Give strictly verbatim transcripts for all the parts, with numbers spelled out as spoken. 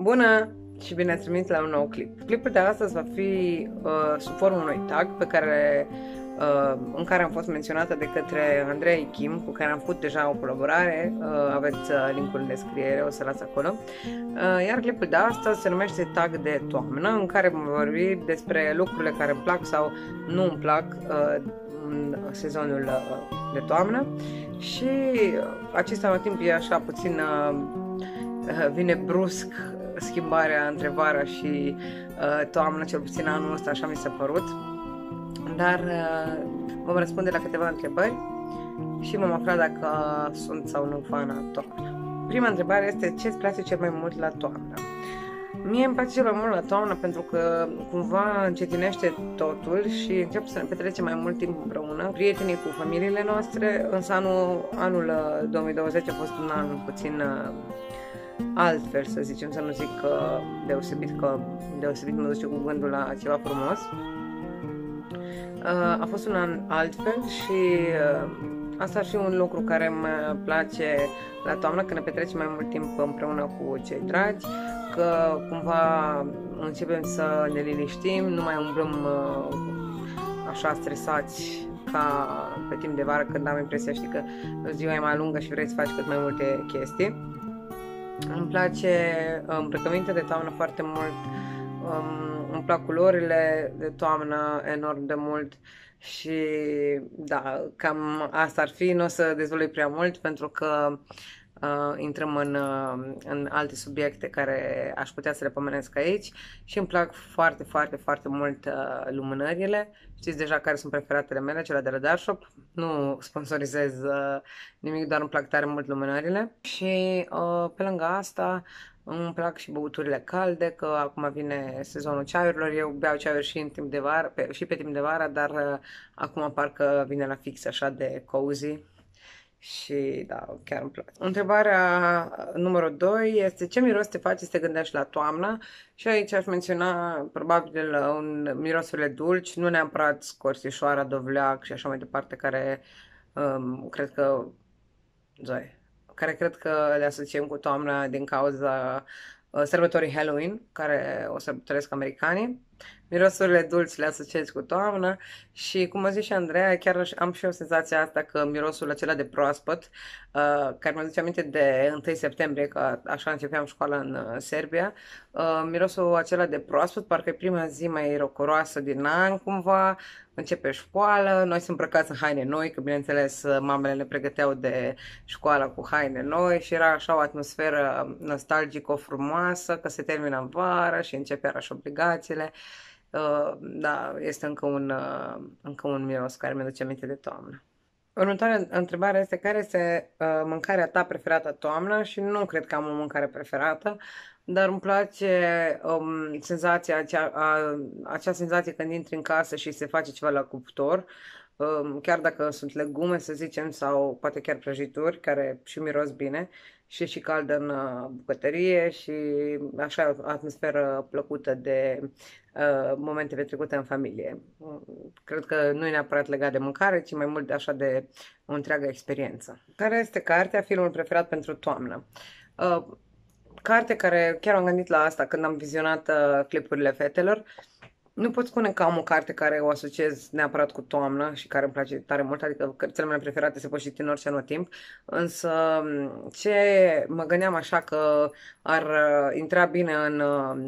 Bună și bine ați primit la un nou clip. Clipul de astăzi va fi uh, sub formă unui tag pe care, uh, în care am fost menționată de către Andrei Kim, cu care am făcut deja o colaborare. Uh, aveți uh, linkul în descriere, o să las acolo. Uh, iar clipul de astăzi se numește Tag de toamnă, în care vom vorbi despre lucrurile care îmi plac sau nu îmi plac uh, în sezonul uh, de toamnă. Și uh, acesta în timp e așa puțin... Uh, vine brusc schimbarea între vara și uh, toamnă, cel puțin anul ăsta, așa mi s-a părut. Dar uh, vom răspunde la câteva întrebări și vom afla dacă sunt sau nu fana toamnă. Prima întrebare este: ce îți place cel mai mult la toamnă? Mie îmi place cel mai mult la toamnă pentru că cumva încetinește totul și încep să ne petrecem mai mult timp împreună, prietenii, cu familiile noastre, însă anul, anul două mii douăzeci a fost un an puțin uh, altfel, să zicem, să nu zic că deosebit, că deosebit mă duce cu gândul la ceva frumos. A fost un an altfel și asta ar fi un lucru care îmi place la toamnă, că ne petrecem mai mult timp împreună cu cei dragi, că cumva începem să ne liniștim, nu mai umblăm așa stresați ca pe timp de vară, când am impresia, știi, că ziua e mai lungă și vrei să faci cât mai multe chestii. Îmi place îmbrăcămintea de toamnă foarte mult, um, îmi plac culorile de toamnă enorm de mult și da, cam asta ar fi. Nu o să dezvălui prea mult pentru că uh, intrăm în, uh, în alte subiecte care aș putea să le pomenesc aici. Și îmi plac foarte, foarte, foarte mult uh, lumânările. Știți deja care sunt preferatele mele, cele de la Darshop. Nu sponsorizez uh, nimic, doar îmi plac tare mult lumânările. Și uh, pe lângă asta îmi plac și băuturile calde, că acum vine sezonul ceaiurilor. Eu beau ceaiuri și în timp de vară, pe, și pe timp de vară, dar uh, acum parcă vine la fix așa de cozy. Și da, chiar îmi place. Întrebarea numărul doi este: ce miros te face să te gândești la toamnă? Și aici aș menționa probabil un mirosurile dulci, nu neapărat scorțișoara, dovleac și așa mai departe, care um, cred că zoi, care cred că le asociem cu toamna din cauza uh, sărbătorii Halloween, care o sărbătoresc americanii. Mirosurile dulci le asociez cu toamnă și, cum a zis și Andreea, chiar am și eu senzația asta că mirosul acela de proaspăt, uh, care mă duce aminte de întâi septembrie, că așa începeam școala în uh, Serbia, uh, mirosul acela de proaspăt, parcă e prima zi mai rocoroasă din an, cumva, începe școală, noi suntem îmbrăcați în haine noi, că bineînțeles mamele ne pregăteau de școală cu haine noi și era așa o atmosferă nostalgică, frumoasă, că se termină în vară și începe iarăși obligațiile. Uh, da, este încă un, uh, încă un miros care mi-aduce aminte de toamnă. Următoarea întrebare este: care este uh, mâncarea ta preferată toamnă? Și nu cred că am o mâncare preferată, dar îmi place um, senzația, acea, a, acea senzație când intri în casă și se face ceva la cuptor, um, chiar dacă sunt legume, să zicem, sau poate chiar prăjituri, care și miros bine, și și cald în uh, bucătărie și așa o atmosferă plăcută de uh, momente petrecute în familie. Cred că nu e neapărat legat de mâncare, ci mai mult de așa de o întreagă experiență. Care este cartea, filmul preferat pentru toamnă? Uh, carte care chiar am gândit la asta când am vizionat uh, clipurile fetelor. Nu pot spune că am o carte care o asociez neapărat cu toamnă și care îmi place tare mult, adică cărțile mele preferate se pot citi în orice anotimp, însă ce mă gândeam așa că ar intra bine în,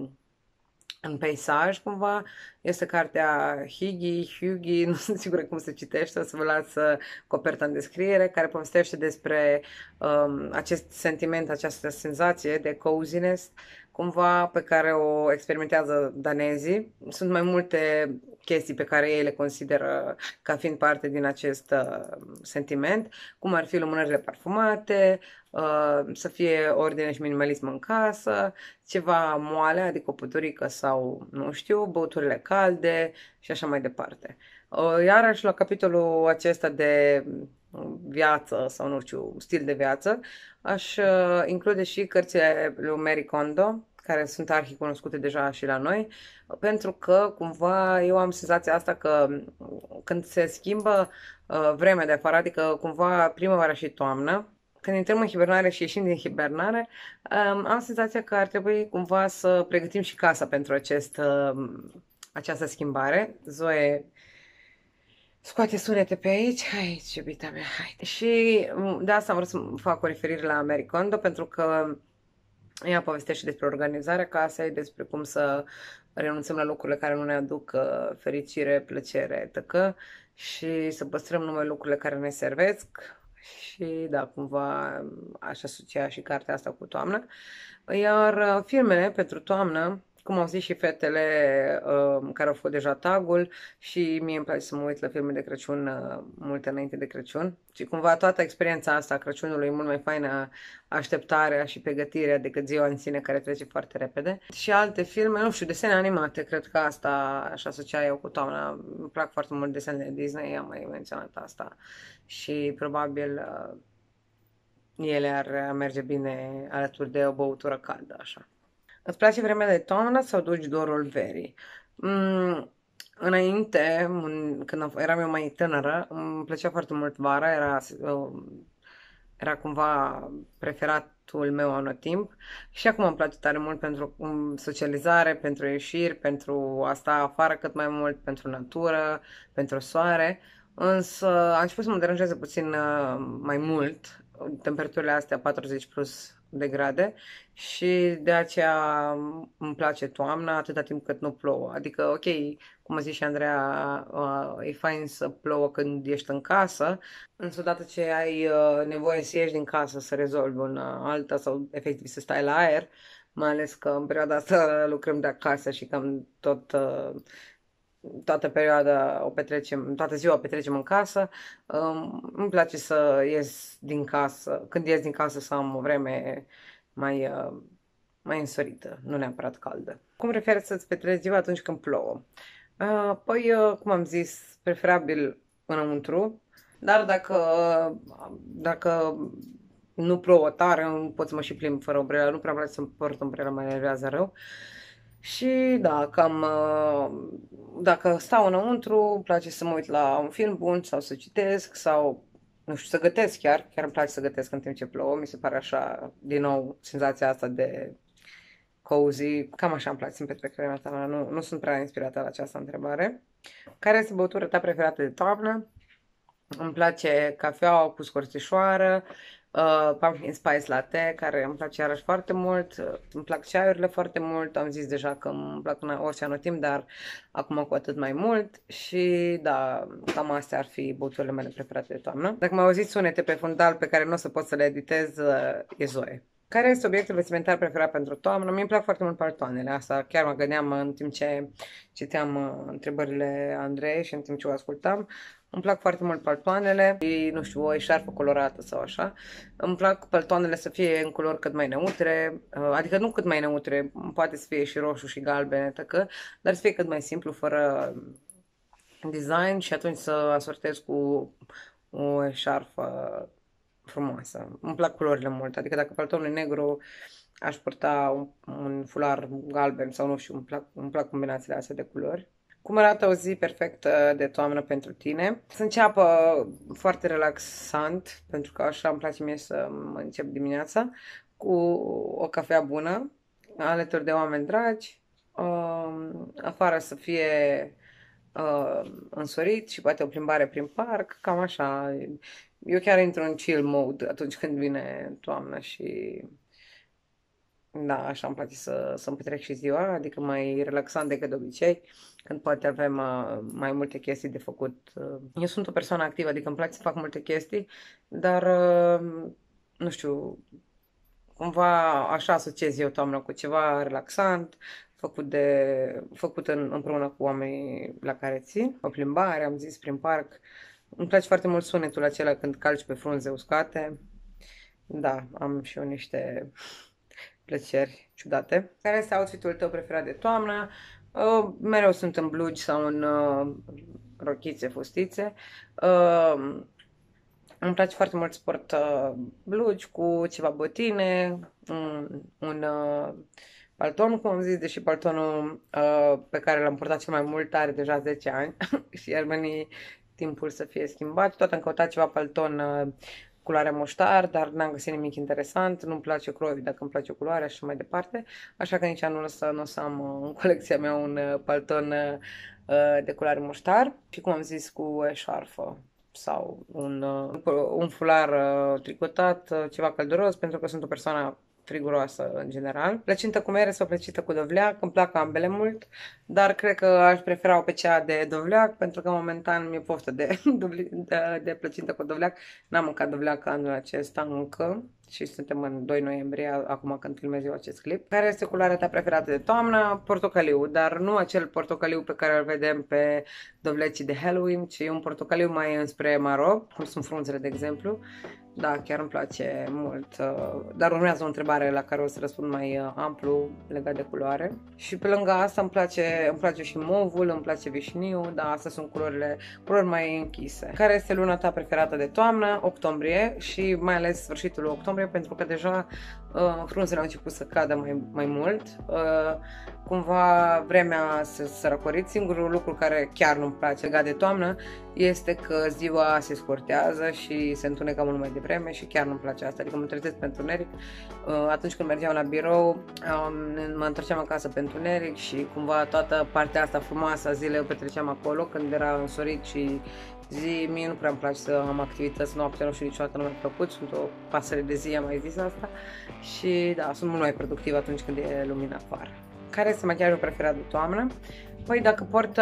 în peisaj cumva, este cartea Higi, Hugi, nu sunt sigură cum se citește, o să vă las coperta în descriere, care povestește despre um, acest sentiment, această senzație de coziness, cumva pe care o experimentează danezii. Sunt mai multe chestii pe care ei le consideră ca fiind parte din acest uh, sentiment, cum ar fi lumânările parfumate, uh, să fie ordine și minimalism în casă, ceva moale, adică o păturică sau, nu știu, băuturile calde și așa mai departe. Uh, iarăși la capitolul acesta de viață sau, nu știu, stil de viață, aș uh, include și cărțile lui Marie Kondo, care sunt arhi cunoscute deja și la noi, pentru că cumva eu am senzația asta că când se schimbă uh, vremea de afară, adică cumva primăvara și toamnă, când intrăm în hibernare și ieșim din hibernare, um, am senzația că ar trebui cumva să pregătim și casa pentru acest, um, această schimbare. Zoe scoate sunete pe aici. Aici, iubita mea, haide. Și um, de asta am vrut să fac o referire la Marie Kondo, pentru că ea povestește despre organizarea casei, despre cum să renunțăm la lucrurile care nu ne aduc uh, fericire, plăcere, et cetera. Și să păstrăm numai lucrurile care ne servesc. Și da, cumva aș asocia și cartea asta cu toamnă. Iar uh, filmele pentru toamnă, cum au zis și fetele uh, care au făcut deja tagul, și mie îmi place să mă uit la filme de Crăciun uh, multe înainte de Crăciun. Și cumva toată experiența asta a Crăciunului e mult mai faină, așteptarea și pregătirea, decât ziua în sine, care trece foarte repede. Și alte filme, nu știu, desene animate, cred că asta aș asocia eu cu toamna. Îmi plac foarte mult desenele Disney, am mai menționat asta. Și probabil uh, ele ar merge bine alături de o băutură caldă, așa. Îți place vremea de toamnă sau duci dorul verii? Mm, înainte, când eram eu mai tânără, îmi plăcea foarte mult vara, era, era cumva preferatul meu anotimp, și acum îmi place tare mult pentru socializare, pentru ieșiri, pentru a sta afară cât mai mult, pentru natură, pentru soare, însă a început să mă deranjeze puțin mai mult temperaturile astea patruzeci plus de grade, și de aceea îmi place toamna atâta timp cât nu plouă. Adică, ok, cum a zis și Andreea, uh, e fain să plouă când ești în casă, însă odată ce ai uh, nevoie să ieși din casă să rezolvi una alta sau efectiv să stai la aer, mai ales că în perioada asta lucrăm de acasă și cam tot... Uh, toată perioada o petrecem, toată ziua o petrecem în casă. Um, îmi place să ies din casă, când ies din casă să am o vreme mai, uh, mai însorită, nu neapărat caldă. Cum preferi să-ți petreci ziua atunci când plouă? Uh, păi, uh, cum am zis, preferabil înăuntru, dar dacă, dacă nu plouă tare, nu pot să mă și plimb fără umbrelă, nu prea îmi place să-mi port umbrelă, mă enervează rău. Și da, cam dacă stau înăuntru, îmi place să mă uit la un film bun sau să citesc sau, nu știu, să gătesc chiar. Chiar îmi place să gătesc în timp ce plouă. Mi se pare așa, din nou, senzația asta de cozy. Cam așa îmi place să-mi petrec vremea ta. Nu, nu sunt prea inspirată la această întrebare. Care este băutura ta preferată de toamnă? Îmi place cafeaua cu scorțișoară, uh, pumpkin spice latte, care îmi place iarăși foarte mult. Uh, îmi plac ceaiurile foarte mult, am zis deja că îmi plac în orice anotimp, dar acum cu atât mai mult. Și da, cam astea ar fi băuturile mele preferate de toamnă. Dacă m-au auzit sunete pe fundal pe care nu o să pot să le editez, uh, e Zoe. Care este obiectul vestimentar preferat pentru toamnă? Mie îmi plac foarte mult paltoanele. Asta chiar mă gândeam în timp ce citeam uh, întrebările Andrei și în timp ce o ascultam. Îmi plac foarte mult paltoanele și, nu știu, o eșarfă colorată sau așa. Îmi plac paltoanele să fie în culori cât mai neutre, uh, adică nu cât mai neutre, poate să fie și roșu și galben, tăcă, dar să fie cât mai simplu, fără design, și atunci să asortez cu o eșarfă frumoasă. Îmi plac culorile mult, adică dacă paltonul e negru, aș purta un, un fular galben sau nu știu, îmi plac, îmi plac combinațiile astea de culori. Cum arată o zi perfectă de toamnă pentru tine? Să înceapă foarte relaxant, pentru că așa îmi place mie să mă încep dimineața, cu o cafea bună, alături de oameni dragi, afară să fie însorit și poate o plimbare prin parc, cam așa. Eu chiar intru în chill mode atunci când vine toamna și da, așa îmi place să, să-mi petrec și ziua, adică mai relaxant decât de obicei, când poate avem uh, mai multe chestii de făcut. Eu sunt o persoană activă, adică îmi place să fac multe chestii, dar, uh, nu știu, cumva așa asociez eu toamna cu ceva relaxant, făcut, de, făcut în, împreună cu oamenii la care țin, o plimbare, am zis, prin parc. Îmi place foarte mult sunetul acela când calci pe frunze uscate. Da, am și eu niște plăceri ciudate. Care este outfit-ul tău preferat de toamnă? Uh, mereu sunt în blugi sau în uh, rochițe, fustițe. Uh, îmi place foarte mult să port uh, blugi cu ceva botine, un, un uh, palton, cum am zis, deși paltonul uh, pe care l-am purtat cel mai mult are deja zece ani și ar veni timpul să fie schimbat. Tot am căutat ceva palton uh, culoarea muștar, dar n-am găsit nimic interesant, nu-mi place croiul dacă îmi place culoarea și mai departe, așa că nici anul ăsta nu o să am uh, în colecția mea un uh, palton uh, de culoare muștar și cum am zis cu eșarfă sau un, uh, un fular uh, tricotat, uh, ceva călduros, pentru că sunt o persoană friguroasă în general. Plăcintă cu mere sau plăcintă cu dovleac, îmi plac ambele mult, dar cred că aș prefera-o pe cea de dovleac, pentru că momentan mi-e poftă de, de, de plăcintă cu dovleac. N-am mâncat dovleac anul acesta încă și suntem în doi noiembrie, acum când filmez eu acest clip. Care este culoarea ta preferată de toamnă? Portocaliu, dar nu acel portocaliu pe care îl vedem pe dovlecii de Halloween, ci un portocaliu mai înspre maro, cum sunt frunzele, de exemplu. Da, chiar îmi place mult, dar urmează o întrebare la care o să răspund mai amplu legat de culoare. Și pe lângă asta îmi place, îmi place și movul, îmi place vișiniu, dar astea sunt culorile, culori mai închise. Care este luna ta preferată de toamnă? Octombrie și mai ales sfârșitul octombrie, pentru că deja uh, frunzele au început să cadă mai, mai mult. Uh, cumva vremea să se răcorit. Singurul lucru care chiar nu-mi place legat de toamnă este că ziua se scurtează și se întunecă mult mai devreme și chiar nu-mi place asta, adică mă trezesc pe întuneric. Atunci când mergeam la birou, mă întorceam acasă pe întuneric și cumva toată partea asta frumoasă a zilei o petreceam acolo când era însorit și zi. Mie nu prea îmi place să am activități noaptea, nu știu, niciodată nu mi-a plăcut, sunt o pasăre de zi, am mai zis asta și da, sunt mult mai productiv atunci când e lumină afară. Care este machiajul preferat de toamnă? Păi dacă port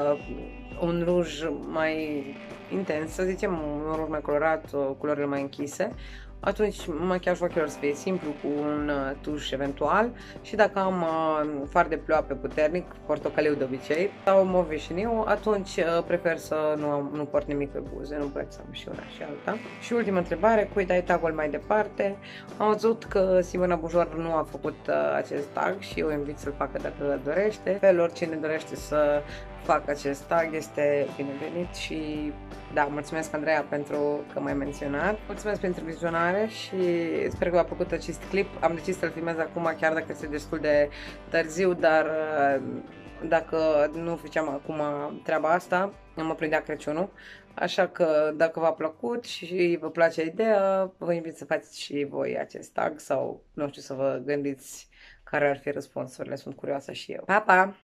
un ruj mai intens, să zicem, un ruj mai colorat, culorile mai închise, atunci machiajul ochilor să fie simplu cu un tuș eventual și dacă am uh, far de ploape puternic, portocaliu de obicei, sau mov vișiniu, atunci uh, prefer să nu, am, nu port nimic pe buze, nu pot să am și una și alta. Și ultima întrebare, cui dai tagul mai departe? Am văzut că Simona Bujor nu a făcut uh, acest tag și eu invit să-l facă dacă îl dorește. Fel, oricine dorește să fac acest tag este binevenit și da, mulțumesc Andreea pentru că m-ai menționat. Mulțumesc pentru vizionare și sper că v-a plăcut acest clip. Am decis să-l filmez acum, chiar dacă este destul de târziu, dar dacă nu făceam acum treaba asta, mă prindea Crăciunul. Așa că dacă v-a plăcut și vă place ideea, vă invit să faceți și voi acest tag sau, nu știu, să vă gândiți care ar fi răspunsurile. Sunt curioasă și eu. Pa, pa!